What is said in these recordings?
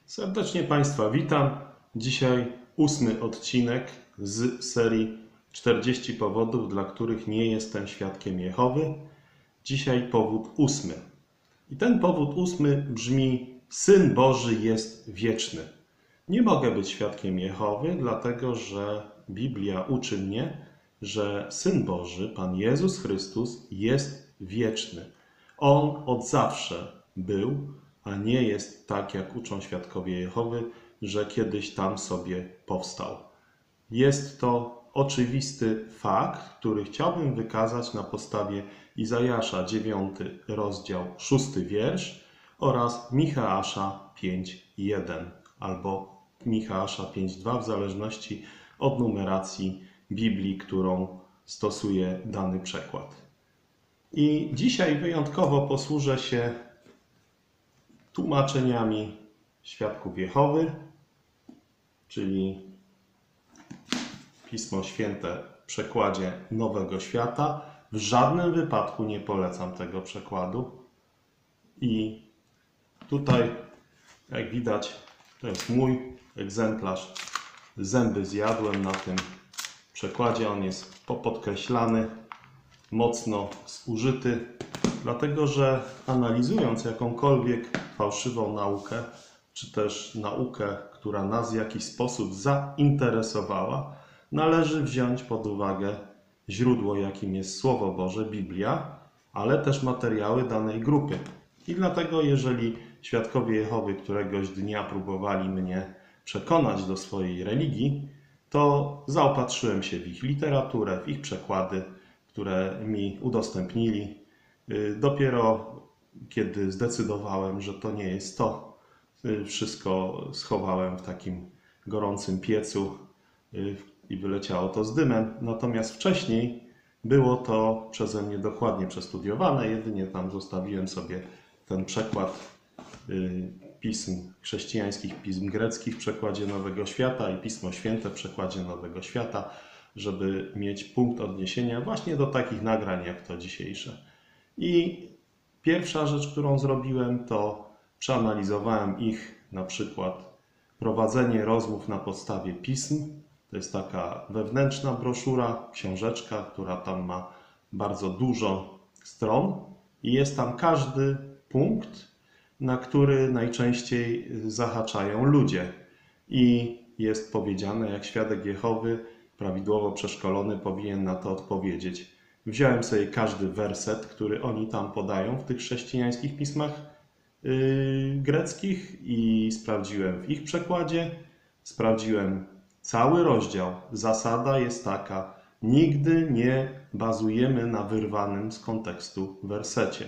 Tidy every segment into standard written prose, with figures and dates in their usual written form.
Serdecznie Państwa witam. Dzisiaj 8. odcinek z serii 40 powodów, dla których nie jestem świadkiem Jehowy. Dzisiaj powód 8. I ten powód 8 brzmi: Syn Boży jest wieczny. Nie mogę być świadkiem Jehowy, dlatego że Biblia uczy mnie, że Syn Boży, Pan Jezus Chrystus, jest wieczny. On od zawsze był, a nie jest tak, jak uczą świadkowie Jehowy, że kiedyś tam sobie powstał. Jest to oczywisty fakt, który chciałbym wykazać na podstawie Izajasza 9 rozdział 6 wiersz oraz Micheasza 5:1 albo Micheasza 5:2 w zależności od numeracji Biblii, którą stosuje dany przekład. I dzisiaj wyjątkowo posłużę się tłumaczeniami świadków Jehowy, czyli Pismo Święte w przekładzie Nowego Świata. W żadnym wypadku nie polecam tego przekładu. I tutaj, jak widać, to jest mój egzemplarz. Zęby zjadłem na tym przekładzie. On jest popodkreślany, mocno zużyty, dlatego że analizując jakąkolwiek fałszywą naukę, czy też naukę, która nas w jakiś sposób zainteresowała, należy wziąć pod uwagę źródło, jakim jest Słowo Boże, Biblia, ale też materiały danej grupy. I dlatego, jeżeli świadkowie Jehowy któregoś dnia próbowali mnie przekonać do swojej religii, to zaopatrzyłem się w ich literaturę, w ich przekłady, które mi udostępnili. Dopiero kiedy zdecydowałem, że to nie jest to, wszystko schowałem w takim gorącym piecu i wyleciało to z dymem. Natomiast wcześniej było to przeze mnie dokładnie przestudiowane, jedynie tam zostawiłem sobie ten przekład pism chrześcijańskich, pism greckich w przekładzie Nowego Świata i Pismo Święte w przekładzie Nowego Świata, żeby mieć punkt odniesienia właśnie do takich nagrań jak to dzisiejsze. I pierwsza rzecz, którą zrobiłem, to przeanalizowałem ich, na przykład Prowadzenie rozmów na podstawie pism. To jest taka wewnętrzna broszura, książeczka, która tam ma bardzo dużo stron i jest tam każdy punkt, na który najczęściej zahaczają ludzie. I jest powiedziane, jak świadek Jehowy prawidłowo przeszkolony powinien na to odpowiedzieć. Wziąłem sobie każdy werset, który oni tam podają w tych chrześcijańskich pismach greckich i sprawdziłem w ich przekładzie. Sprawdziłem cały rozdział. Zasada jest taka: nigdy nie bazujemy na wyrwanym z kontekstu wersecie.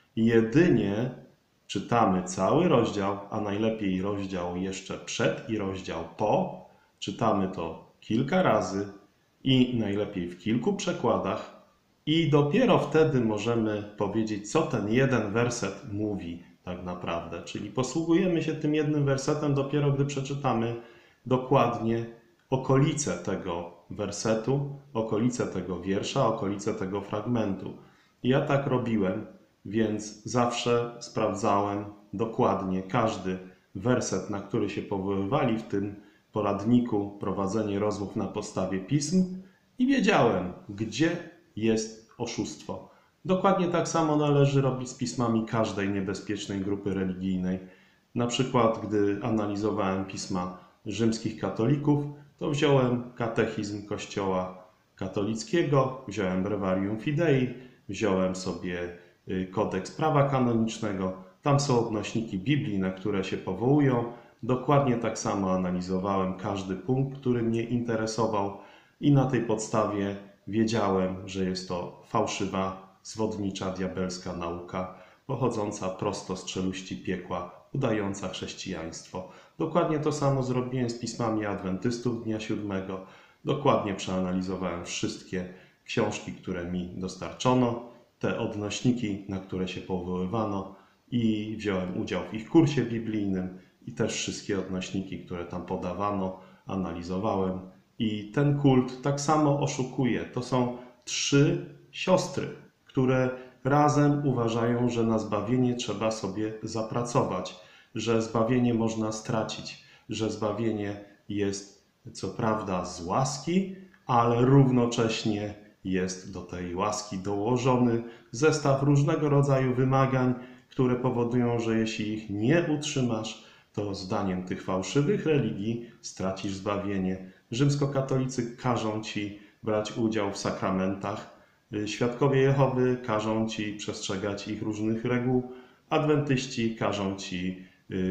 Jedynie czytamy cały rozdział, a najlepiej rozdział jeszcze przed i rozdział po. Czytamy to kilka razy i najlepiej w kilku przekładach. I dopiero wtedy możemy powiedzieć, co ten jeden werset mówi tak naprawdę. Czyli posługujemy się tym jednym wersetem dopiero, gdy przeczytamy dokładnie okolice tego wersetu, okolice tego wiersza, okolice tego fragmentu. I ja tak robiłem, więc zawsze sprawdzałem dokładnie każdy werset, na który się powoływali w tym poradniku Prowadzenie rozmów na podstawie pism i wiedziałem, gdzie jest oszustwo. Dokładnie tak samo należy robić z pismami każdej niebezpiecznej grupy religijnej. Na przykład, gdy analizowałem pisma rzymskich katolików, to wziąłem katechizm Kościoła katolickiego, wziąłem Brevarium Fidei, wziąłem sobie kodeks prawa kanonicznego. Tam są odnośniki Biblii, na które się powołują. Dokładnie tak samo analizowałem każdy punkt, który mnie interesował i na tej podstawie wiedziałem, że jest to fałszywa, zwodnicza, diabelska nauka, pochodząca prosto z czeluści piekła, udająca chrześcijaństwo. Dokładnie to samo zrobiłem z pismami adwentystów Dnia Siódmego. Dokładnie przeanalizowałem wszystkie książki, które mi dostarczono, te odnośniki, na które się powoływano i wziąłem udział w ich kursie biblijnym i też wszystkie odnośniki, które tam podawano, analizowałem. I ten kult tak samo oszukuje. To są 3 siostry, które razem uważają, że na zbawienie trzeba sobie zapracować. że zbawienie można stracić, że zbawienie jest co prawda z łaski, ale równocześnie jest do tej łaski dołożony zestaw różnego rodzaju wymagań, które powodują, że jeśli ich nie utrzymasz, to zdaniem tych fałszywych religii stracisz zbawienie. Rzymskokatolicy każą ci brać udział w sakramentach, świadkowie Jehowy każą ci przestrzegać ich różnych reguł, adwentyści każą ci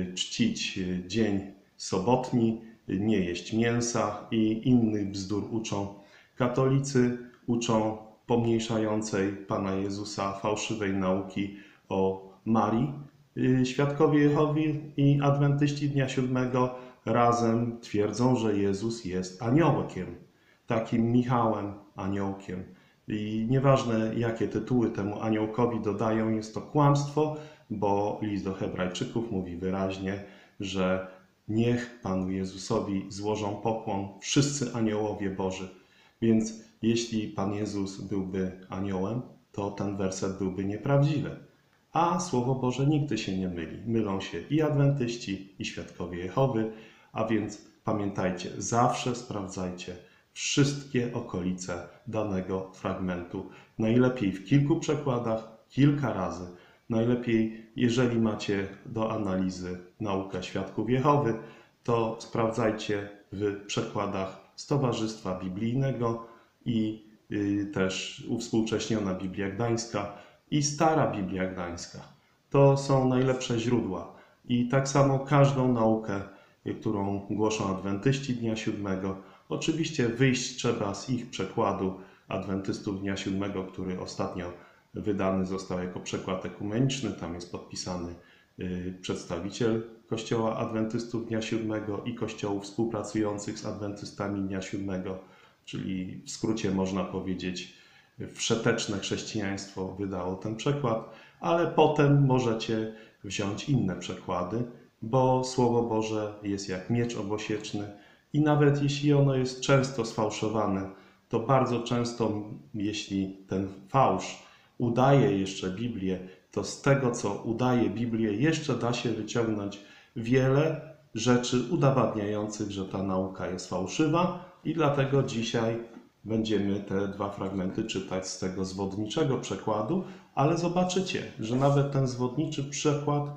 czcić dzień sobotni, nie jeść mięsa i innych bzdur uczą. Katolicy uczą pomniejszającej Pana Jezusa fałszywej nauki o Marii. Świadkowie Jehowy i adwentyści dnia siódmego razem twierdzą, że Jezus jest aniołkiem, takim Michałem, aniołkiem. I nieważne, jakie tytuły temu aniołkowi dodają, jest to kłamstwo, bo list do Hebrajczyków mówi wyraźnie, że niech Panu Jezusowi złożą pokłon wszyscy aniołowie Boży. Więc jeśli Pan Jezus byłby aniołem, to ten werset byłby nieprawdziwy. A Słowo Boże nigdy się nie myli. Mylą się i adwentyści, i świadkowie Jehowy, a więc pamiętajcie, zawsze sprawdzajcie wszystkie okolice danego fragmentu. Najlepiej w kilku przekładach, kilka razy. Najlepiej, jeżeli macie do analizy naukę świadków Jehowy, to sprawdzajcie w przekładach z Towarzystwa Biblijnego i też uwspółcześniona Biblia Gdańska i Stara Biblia Gdańska. To są najlepsze źródła. I tak samo każdą naukę, którą głoszą adwentyści dnia siódmego, oczywiście wyjść trzeba z ich przekładu adwentystów dnia siódmego, który ostatnio wydany został jako przekład ekumeniczny. Tam jest podpisany przedstawiciel Kościoła Adwentystów Dnia Siódmego i kościołów współpracujących z adwentystami Dnia Siódmego, czyli w skrócie można powiedzieć wszeteczne chrześcijaństwo wydało ten przekład, ale potem możecie wziąć inne przekłady, bo Słowo Boże jest jak miecz obosieczny i nawet jeśli ono jest często sfałszowane, to bardzo często, jeśli ten fałsz udaje jeszcze Biblię, to z tego, co udaje Biblię, jeszcze da się wyciągnąć wiele rzeczy udowadniających, że ta nauka jest fałszywa i dlatego dzisiaj będziemy te dwa fragmenty czytać z tego zwodniczego przekładu, ale zobaczycie, że nawet ten zwodniczy przekład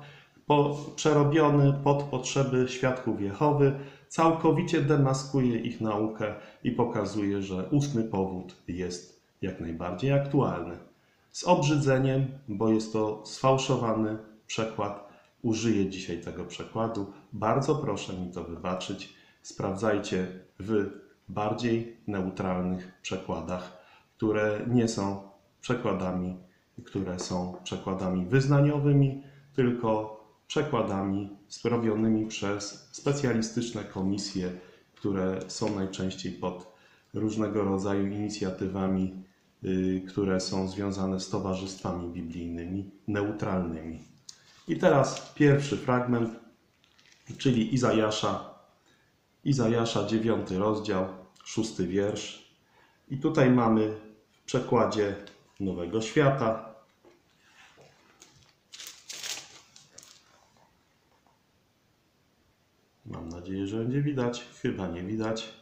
przerobiony pod potrzeby świadków Jehowy całkowicie demaskuje ich naukę i pokazuje, że 8 powód jest jak najbardziej aktualny. Z obrzydzeniem, bo jest to sfałszowany przekład, użyję dzisiaj tego przekładu. Bardzo proszę mi to wybaczyć. Sprawdzajcie w bardziej neutralnych przekładach, które nie są przekładami, które są przekładami wyznaniowymi, tylko przekładami zrobionymi przez specjalistyczne komisje, które są najczęściej pod różnego rodzaju inicjatywami, które są związane z towarzystwami biblijnymi, neutralnymi. I teraz pierwszy fragment, czyli Izajasza 9 rozdział, 6 wiersz. I tutaj mamy w przekładzie Nowego Świata mam nadzieję, że będzie widać. Chyba nie widać.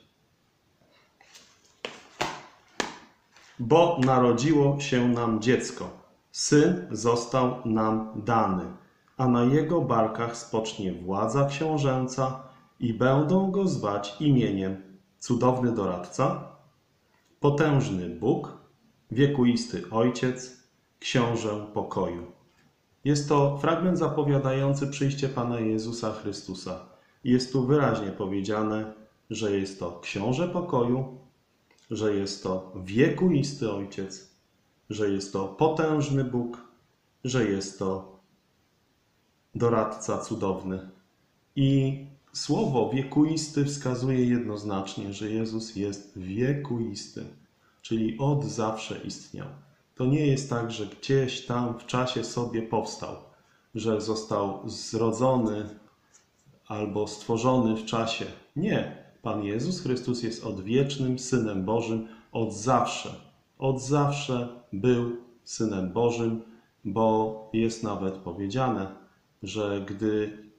Bo narodziło się nam dziecko, syn został nam dany, a na jego barkach spocznie władza książęca i będą go zwać imieniem Cudowny Doradca, Potężny Bóg, Wiekuisty Ojciec, Książę Pokoju. Jest to fragment zapowiadający przyjście Pana Jezusa Chrystusa. Jest tu wyraźnie powiedziane, że jest to Książę Pokoju, że jest to Wiekuisty Ojciec, że jest to Potężny Bóg, że jest to Doradca Cudowny. I słowo wiekuisty wskazuje jednoznacznie, że Jezus jest wiekuisty, czyli od zawsze istniał. To nie jest tak, że gdzieś tam w czasie sobie powstał, że został zrodzony albo stworzony w czasie. Nie. Pan Jezus Chrystus jest odwiecznym Synem Bożym od zawsze. Od zawsze był Synem Bożym, bo jest nawet powiedziane, że gdy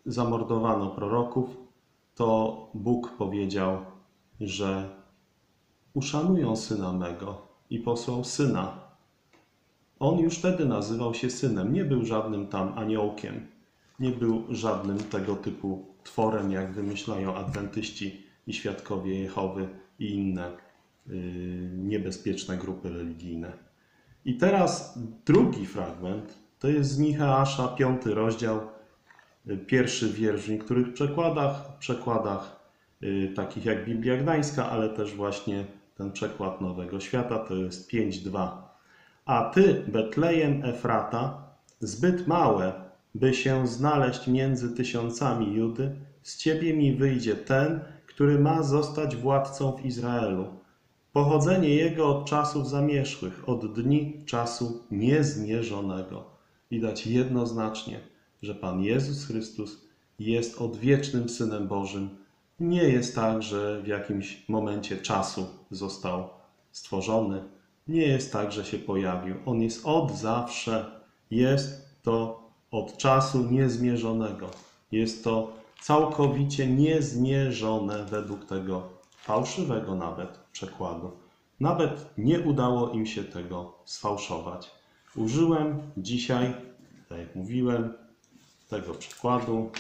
zamordowano proroków, to Bóg powiedział, że uszanują Syna mego i posłał Syna. On już wtedy nazywał się Synem, nie był żadnym tam aniołkiem, nie był żadnym tego typu tworem, jak wymyślają adwentyści i świadkowie Jehowy i inne niebezpieczne grupy religijne. I teraz drugi fragment, to jest z Micheasza, 5 rozdział, 1 wiersz, w niektórych przekładach takich jak Biblia Gdańska, ale też właśnie ten przekład Nowego Świata, to jest 5:2. A ty, Betlejem Efrata, zbyt małe, by się znaleźć między tysiącami Judy, z ciebie mi wyjdzie ten, który ma zostać władcą w Izraelu. Pochodzenie jego od czasów zamierzchłych, od dni czasu niezmierzonego. Widać jednoznacznie, że Pan Jezus Chrystus jest odwiecznym Synem Bożym. Nie jest tak, że w jakimś momencie czasu został stworzony. Nie jest tak, że się pojawił. On jest od zawsze. Jest to od czasu niezmierzonego. Jest to całkowicie niezmierzone według tego fałszywego nawet przekładu. Nawet nie udało im się tego sfałszować. Użyłem dzisiaj, tak jak mówiłem, tego przekładu.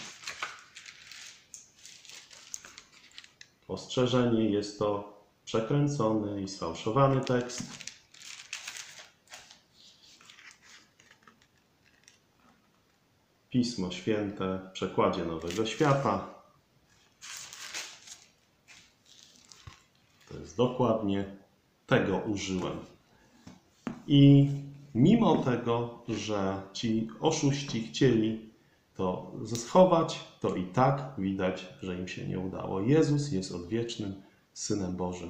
Ostrzeżenie, jest to przekręcony i sfałszowany tekst. Pismo Święte w przekładzie Nowego Świata. To jest dokładnie tego użyłem. I mimo tego, że ci oszuści chcieli to schować, to i tak widać, że im się nie udało. Jezus jest odwiecznym Synem Bożym.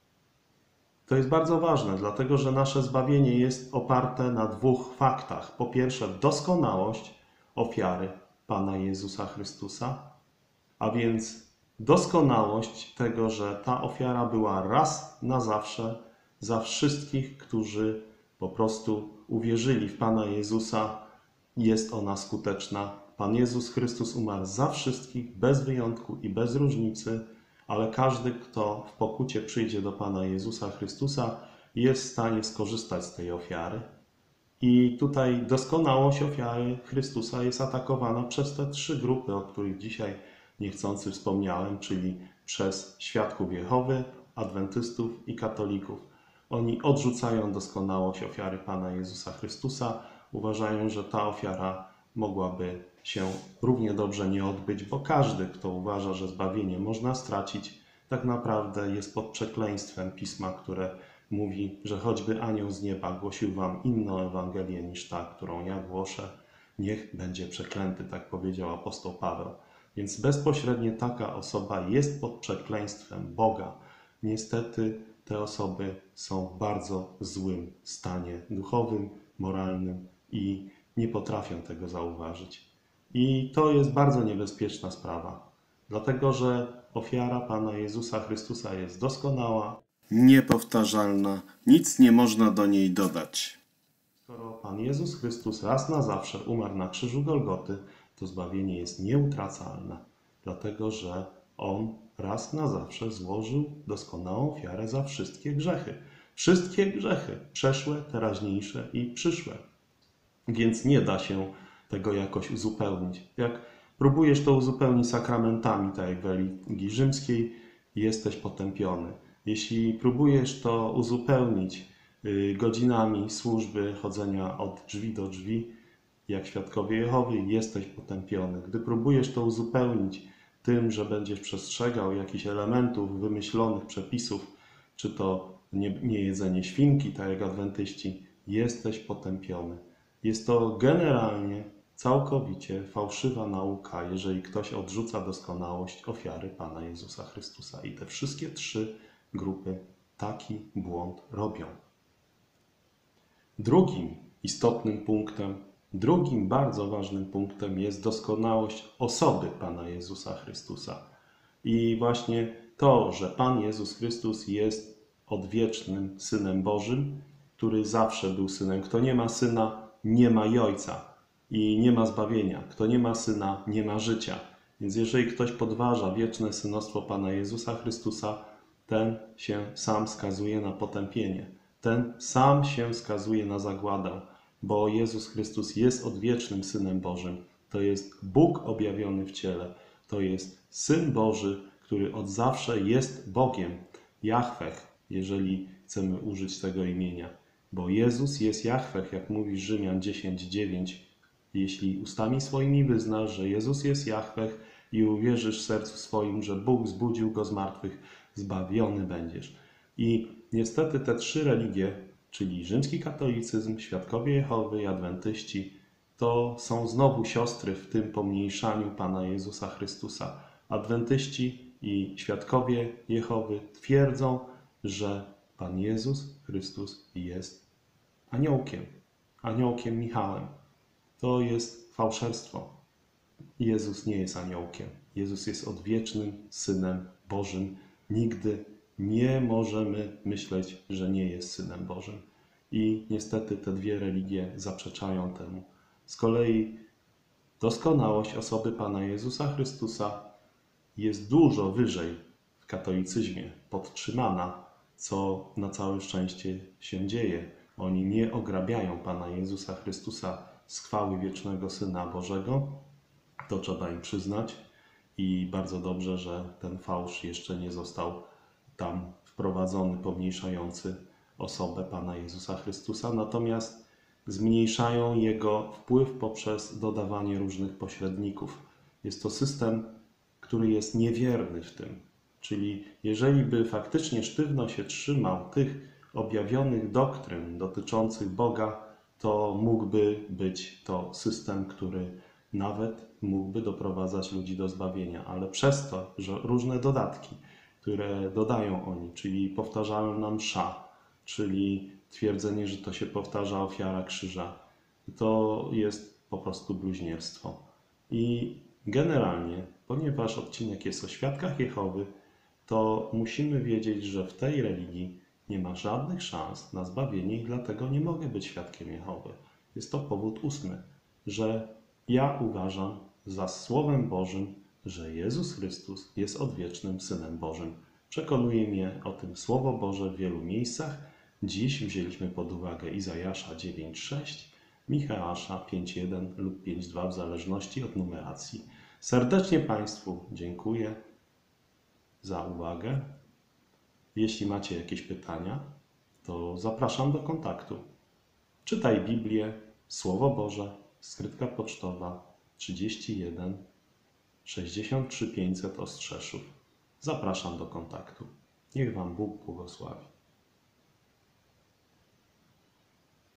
To jest bardzo ważne, dlatego że nasze zbawienie jest oparte na dwóch faktach. Po pierwsze, doskonałość ofiary Pana Jezusa Chrystusa, a więc doskonałość tego, że ta ofiara była raz na zawsze za wszystkich, którzy po prostu uwierzyli w Pana Jezusa. Jest ona skuteczna. Pan Jezus Chrystus umarł za wszystkich, bez wyjątku i bez różnicy, ale każdy, kto w pokucie przyjdzie do Pana Jezusa Chrystusa, jest w stanie skorzystać z tej ofiary. I tutaj doskonałość ofiary Chrystusa jest atakowana przez te trzy grupy, o których dzisiaj niechcący wspomniałem, czyli przez świadków Jehowy, adwentystów i katolików. Oni odrzucają doskonałość ofiary Pana Jezusa Chrystusa, uważają, że ta ofiara mogłaby się równie dobrze nie odbyć, bo każdy, kto uważa, że zbawienie można stracić, tak naprawdę jest pod przekleństwem Pisma, które mówi, że choćby anioł z nieba głosił wam inną Ewangelię niż ta, którą ja głoszę, niech będzie przeklęty, tak powiedział apostoł Paweł. Więc bezpośrednio taka osoba jest pod przekleństwem Boga. Niestety te osoby są w bardzo złym stanie duchowym, moralnym i nie potrafią tego zauważyć. I to jest bardzo niebezpieczna sprawa, dlatego że ofiara Pana Jezusa Chrystusa jest doskonała, niepowtarzalna, nic nie można do niej dodać. Skoro Pan Jezus Chrystus raz na zawsze umarł na krzyżu Golgoty, to zbawienie jest nieutracalne, dlatego że On raz na zawsze złożył doskonałą ofiarę za wszystkie grzechy. Wszystkie grzechy, przeszłe, teraźniejsze i przyszłe. Więc nie da się tego jakoś uzupełnić. Jak próbujesz to uzupełnić sakramentami, tak jak w religii rzymskiej, jesteś potępiony. Jeśli próbujesz to uzupełnić godzinami służby, chodzenia od drzwi do drzwi, jak świadkowie Jehowy, jesteś potępiony. Gdy próbujesz to uzupełnić tym, że będziesz przestrzegał jakichś elementów wymyślonych przepisów, czy to nie jedzenie świnki, tak jak adwentyści, jesteś potępiony. Jest to generalnie całkowicie fałszywa nauka, jeżeli ktoś odrzuca doskonałość ofiary Pana Jezusa Chrystusa. I te wszystkie trzy grupy taki błąd robią. Drugim istotnym punktem, drugim bardzo ważnym punktem jest doskonałość osoby Pana Jezusa Chrystusa. I właśnie to, że Pan Jezus Chrystus jest odwiecznym Synem Bożym, który zawsze był Synem. Kto nie ma Syna, nie ma i Ojca. i nie ma zbawienia. Kto nie ma Syna, nie ma życia. Więc jeżeli ktoś podważa wieczne synostwo Pana Jezusa Chrystusa, ten się sam skazuje na potępienie. Ten sam się skazuje na zagładę, bo Jezus Chrystus jest odwiecznym Synem Bożym. To jest Bóg objawiony w ciele. To jest Syn Boży, który od zawsze jest Bogiem. Jahweh, jeżeli chcemy użyć tego imienia. Bo Jezus jest Jahweh, jak mówi Rzymian 10:9. Jeśli ustami swoimi wyznasz, że Jezus jest Jahweh i uwierzysz w sercu swoim, że Bóg zbudził Go z martwych, zbawiony będziesz. I niestety te trzy religie, czyli rzymski katolicyzm, świadkowie Jehowy i adwentyści, to są znowu siostry w tym pomniejszaniu Pana Jezusa Chrystusa. Adwentyści i świadkowie Jehowy twierdzą, że Pan Jezus Chrystus jest aniołkiem Michałem. To jest fałszerstwo. Jezus nie jest aniołkiem. Jezus jest odwiecznym Synem Bożym. Nigdy nie możemy myśleć, że nie jest Synem Bożym. I niestety te dwie religie zaprzeczają temu. Z kolei doskonałość osoby Pana Jezusa Chrystusa jest dużo wyżej w katolicyzmie podtrzymana, co na całe szczęście się dzieje. Oni nie ograbiają Pana Jezusa Chrystusa z chwały wiecznego Syna Bożego. To trzeba im przyznać i bardzo dobrze, że ten fałsz jeszcze nie został tam wprowadzony, pomniejszający osobę Pana Jezusa Chrystusa. Natomiast zmniejszają Jego wpływ poprzez dodawanie różnych pośredników. Jest to system, który jest niewierny w tym. Czyli jeżeli by faktycznie sztywno się trzymał tych objawionych doktryn dotyczących Boga, to mógłby być to system, który nawet mógłby doprowadzać ludzi do zbawienia. Ale przez to, że różne dodatki, które dodają oni, czyli powtarzają nam msza, czyli twierdzenie, że to się powtarza ofiara krzyża, to jest po prostu bluźnierstwo. I generalnie, ponieważ odcinek jest o świadkach Jehowy, to musimy wiedzieć, że w tej religii nie ma żadnych szans na zbawienie i dlatego nie mogę być świadkiem Jehowy. Jest to powód 8, że ja uważam za Słowem Bożym, że Jezus Chrystus jest odwiecznym Synem Bożym. Przekonuje mnie o tym Słowo Boże w wielu miejscach. Dziś wzięliśmy pod uwagę Izajasza 9:6, Micheasza 5:1 lub 5:2 w zależności od numeracji. Serdecznie Państwu dziękuję za uwagę. Jeśli macie jakieś pytania, to zapraszam do kontaktu. Czytaj Biblię, Słowo Boże, skrytka pocztowa 31 63 500 Ostrzeszów. Zapraszam do kontaktu. Niech Wam Bóg błogosławi.